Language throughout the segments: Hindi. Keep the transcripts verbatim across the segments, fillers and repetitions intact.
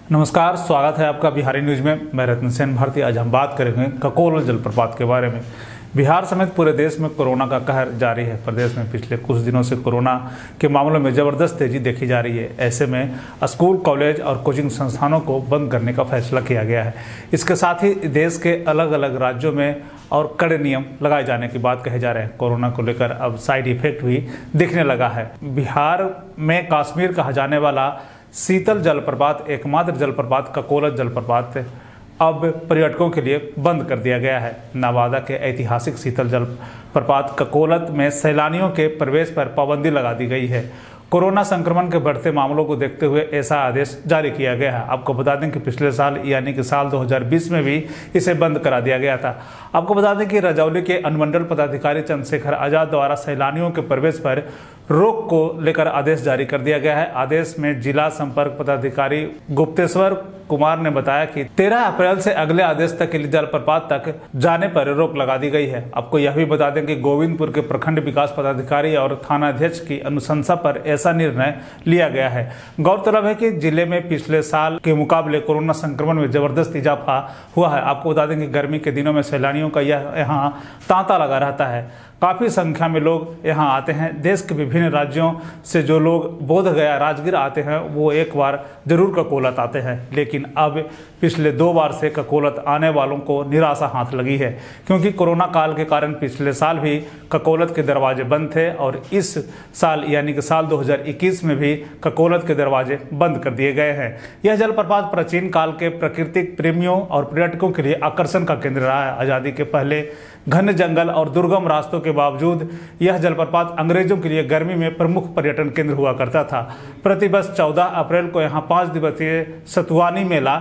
नमस्कार, स्वागत है आपका बिहारी न्यूज में। मैं रत्न सेन भारती। आज हम बात करेंगे ककोल जलप्रपात के बारे में। बिहार समेत पूरे देश में कोरोना का कहर जारी है। प्रदेश में पिछले कुछ दिनों से कोरोना के मामलों में जबरदस्त तेजी देखी जा रही है। ऐसे में स्कूल, कॉलेज और कोचिंग संस्थानों को बंद करने का फैसला किया गया है। इसके साथ ही देश के अलग अलग राज्यों में और कड़े नियम लगाए जाने की बात कहे जा रहे हैं। कोरोना को लेकर अब साइड इफेक्ट भी दिखने लगा है। बिहार में कश्मीर कहा जाने वाला शीतल जलप्रपात, एकमात्र जलप्रपात ककोलत जलप्रपात अब पर्यटकों के लिए बंद कर दिया गया है। नवादा के ऐतिहासिक शीतल जलप्रपात ककोलत में सैलानियों के प्रवेश पर पाबंदी लगा दी गई है। कोरोना संक्रमण के बढ़ते मामलों को देखते हुए ऐसा आदेश जारी किया गया है। आपको बता दें कि पिछले साल यानी कि साल दो हज़ार बीस में भी इसे बंद करा दिया गया था। आपको बता दें कि रजौली के अनुमंडल पदाधिकारी चंद्रशेखर आजाद द्वारा सैलानियों के प्रवेश पर रोक को लेकर आदेश जारी कर दिया गया है। आदेश में जिला संपर्क पदाधिकारी गुप्तेश्वर कुमार ने बताया कि तेरह अप्रैल से अगले आदेश तक के लिए जलप्रपात तक जाने पर रोक लगा दी गई है। आपको यह भी बता दें कि गोविंदपुर के प्रखंड विकास पदाधिकारी और थानाध्यक्ष की अनुशंसा पर ऐसा निर्णय लिया गया है। गौरतलब है कि जिले में पिछले साल के मुकाबले कोरोना संक्रमण में जबरदस्त इजाफा हुआ है। आपको बता दें कि गर्मी के दिनों में सैलानियों का यह यहाँ तांता लगा रहता है। काफ़ी संख्या में लोग यहाँ आते हैं। देश के विभिन्न राज्यों से जो लोग बोधगया, राजगीर आते हैं वो एक बार जरूर ककोलत आते हैं, लेकिन अब पिछले दो बार से ककोलत आने वालों को निराशा हाथ लगी है, क्योंकि कोरोना काल के कारण पिछले साल भी ककोलत के दरवाजे बंद थे और इस साल यानी कि साल दो हज़ार इक्कीस में भी ककोलत के दरवाजे बंद कर दिए गए हैं। यह जलप्रपात प्राचीन काल के प्राकृतिक प्रेमियों और पर्यटकों के लिए आकर्षण का केंद्र रहा है। आज़ादी के पहले घने जंगल और दुर्गम रास्तों के बावजूद यह जलप्रपात अंग्रेजों के लिए गर्मी में प्रमुख पर्यटन केंद्र हुआ करता था। प्रतिवर्ष चौदह अप्रैल को यहाँ पाँच दिवसीय सतुवानी मेला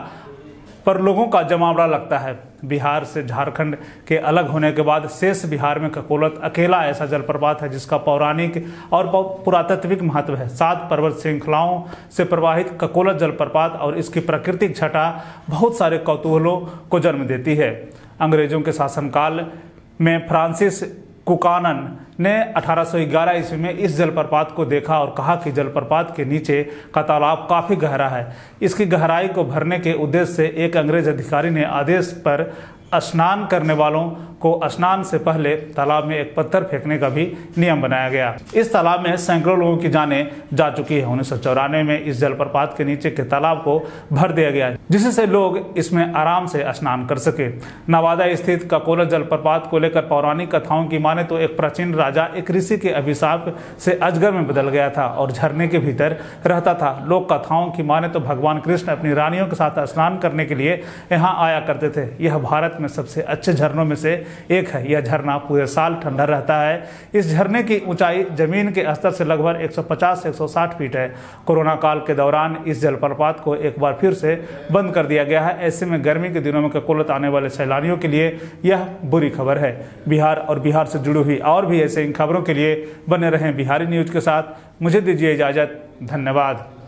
पर लोगों का जमावड़ा लगता है। बिहार से झारखंड के अलग होने के बाद शेष बिहार में ककोलत अकेला ऐसा जलप्रपात है जिसका पौराणिक और पुरातात्विक महत्व है। सात पर्वत श्रृंखलाओं से प्रवाहित ककोलत जलप्रपात और इसकी प्राकृतिक छटा बहुत सारे कौतूहलों को जन्म देती है। अंग्रेजों के शासनकाल में फ्रांसिस कुकानन ने अठारह सौ ग्यारह ईस्वी में इस जलप्रपात को देखा और कहा कि जलप्रपात के नीचे का तालाब काफ़ी गहरा है। इसकी गहराई को भरने के उद्देश्य से एक अंग्रेज अधिकारी ने आदेश पर स्नान करने वालों को स्नान से पहले तालाब में एक पत्थर फेंकने का भी नियम बनाया गया। इस तालाब में सैकड़ों लोगों की जानें जा चुकी है। उन्नीस सौ चौरानवे में इस जलप्रपात के नीचे के तालाब को भर दिया गया जिससे लोग इसमें आराम से स्नान कर सके। नवादा स्थित ककोलत जलप्रपात को लेकर पौराणिक कथाओं की माने तो एक प्राचीन राजा एक ऋषि के अभिशाप से अजगर में बदल गया था और झरने के भीतर रहता था। लोक कथाओं की माने तो भगवान कृष्ण अपनी रानियों के साथ स्नान करने के लिए यहाँ आया करते थे। यह भारत में सबसे अच्छे झरनों में से एक है। यह झरना पूरे साल ठंडा रहता है। इस झरने की ऊंचाई जमीन के स्तर से लगभग एक सौ पचास से एक सौ साठ फीट है। कोरोना काल के दौरान इस जलप्रपात को एक बार फिर से बंद कर दिया गया है। ऐसे में गर्मी के दिनों में ककोलत आने वाले सैलानियों के लिए यह बुरी खबर है। बिहार और बिहार से जुड़ी हुई और भी ऐसे इन खबरों के लिए बने रहें बिहारी न्यूज के साथ। मुझे दीजिए इजाजत। धन्यवाद।